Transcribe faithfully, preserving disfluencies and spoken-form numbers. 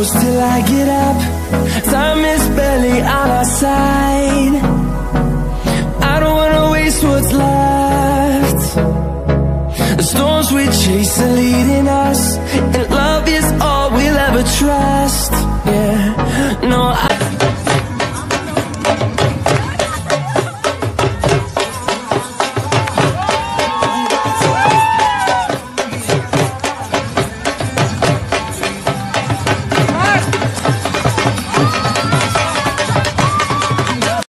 close till I get up. Time is barely on our side. I don't wanna waste what's left. The storms we chase are leading us, and love is all we'll ever trust. Yeah, no, I